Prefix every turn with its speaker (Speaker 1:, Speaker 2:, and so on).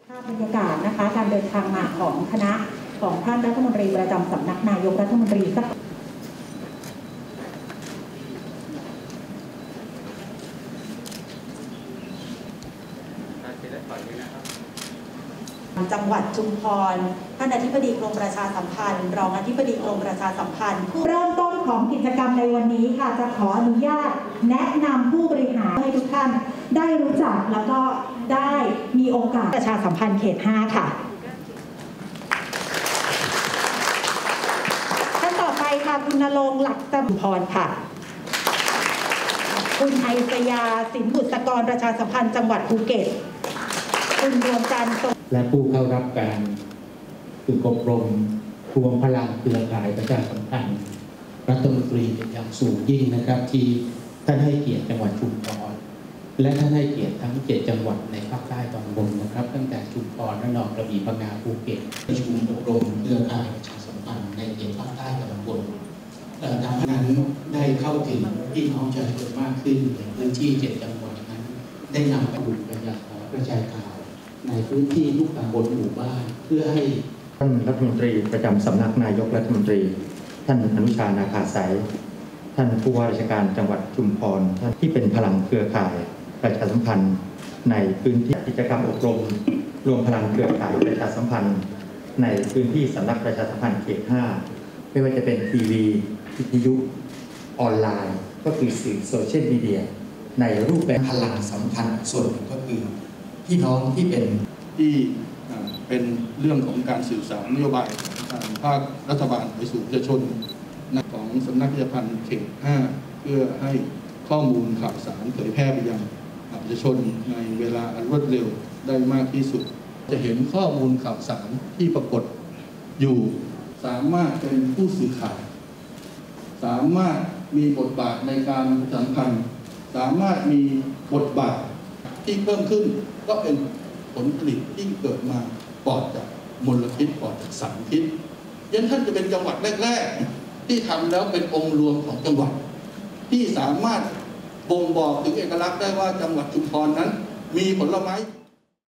Speaker 1: ภาพบรรยากาศนะคะการเดินทางมาของคณะของท่านรัฐมนตรีประจำสำนักนายกรัฐมนตรีจังหวัดชุมพรท่านอธิบดีกรมประชาสัมพันธ์รองอธิบดีกรมประชาสัมพันธ์ผู้เริ่มต้นของกิจกรรมในวันนี้ค่ะจะขออนุญาตแนะนำผู้บริหารให้ทุกท่านได้รู้จักแล้วก็ได้มีโอกาสประชาสัมพันธ์เขต 5 ค่ะท่านต่อไปค่ะคุณณรงค์หลักจำพรค่ะคุณไอศยาสินบุษกรประชาสัมพันธ์จังหวัดภูเก็ตคุณดวงจันทร์
Speaker 2: และผู้เข้ารับการฝึกอบรมรวมพลังเครือข่ายประชาสัมพันธ์รัฐมนตรีเป็นอย่างสูงยิ่งนะครับที่ท่านให้เกียรติจังหวัดชุมพรและท่านให้เกียรติทั้ง7จังหวัดในภาคใต้ตอนบนนะครับตั้งแต่ชุมพรระนองกระบี่พังงาภูเก็ตประชุมอบรมเครือข่ายประชาสัมพันธ์ในเขตภาคใต้ตอนบนดังนั้นได้เข้าถึงพี่น้องประชาชนมากขึ้นในพื้นที่7จังหวัดนั้นได้นำกระบุกระยากระจายข่าวในพื้นที่ทุกตำบลหมู่บ้านเพื่อให้
Speaker 3: ท่านรัฐมนตรีประจำสำนักนายกรัฐมนตรีท่านอนุชานาคาสายท่านผู้ว่าราชการจังหวัดชุมพรท่านที่เป็นพลังเครือข่ายประชาสัมพันธ์ในพื้นที่กิจกรรมอบรมรวมพลังเครือข่ายประชาสัมพันธ์ในพื้นที่สำนักประชาสัมพันธ์เขต 5ไม่ว่าจะเป็นทีวีวิทยุออนไลน์ก็คือสื่อโซเชียลมีเดียในรูปแบบ
Speaker 2: พลังสัมพันธ์ส่วนหนึ่งก็คือพี่น้องที่เป็นเรื่องของการสื่อสารนโยบายภาครัฐบาลไปสู่ประชาชนของสำนักประชาสัมพันธ์เขต 5เพื่อให้ข้อมูลข่าวสารเผยแพร่ไปยังประชาชนในเวลาอันรวดเร็วได้มากที่สุดจะเห็นข้อมูลข่าวสารที่ปรากฏอยู่สามารถเป็นผู้สื่อข่าวสามารถมีบทบาทในการสัมพันธ์สามารถมีบทบาทที่เพิ่มขึ้นก็เป็นผลผลิตที่เกิดมาปลอดจากมลพิษปลอดจากสารพิษยันท่านจะเป็นจังหวัดแรกๆที่ทำแล้วเป็นองค์รวมของจังหวัดที่สามารถบ่งบอกถึงเอกลักษณ์ได้ว่าจังหวัดชุมพรนั้นมีผลไม้